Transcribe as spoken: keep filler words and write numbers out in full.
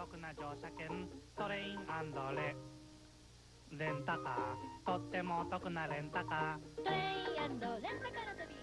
得な乗車券トレインレレンタカーとってもお得なレンタカートレインレンタカーの旅